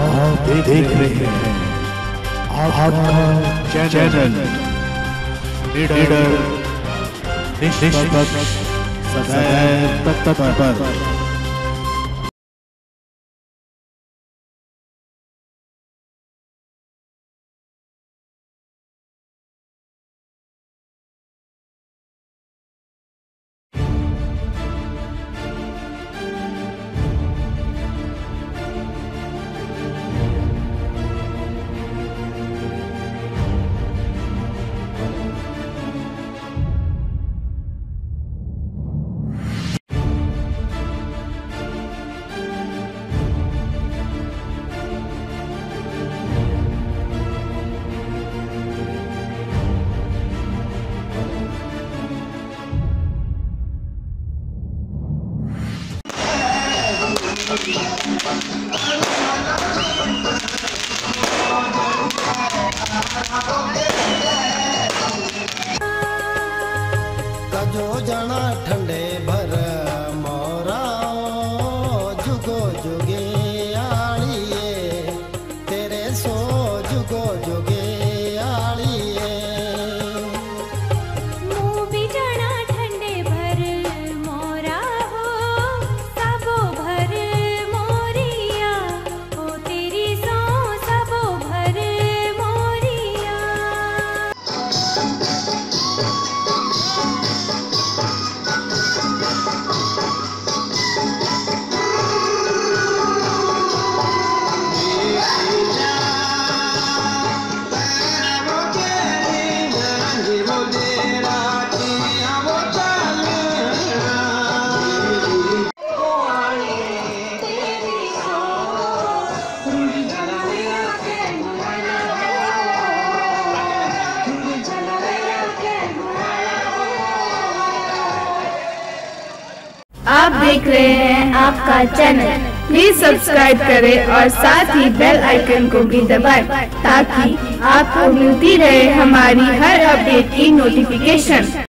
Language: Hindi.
आप देख रहे हैं आपका चैनल लीडर निष्पक्ष सदैव तत्पर। कजो जना ठंडे भर मोरा जुगो जुगे आड़िए तेरे सो जुगो जुगे आड़िए मुँह भी जना ठंडे भर मोरा हो सबो भर मोरिया हो तेरी सो सबो भर मोरिया। आप देख रहे हैं आपका चैनल। प्लीज सब्सक्राइब करें और साथ ही बेल आइकन को भी दबाएं ताकि आपको मिलती रहे हमारी हर अपडेट की नोटिफिकेशन।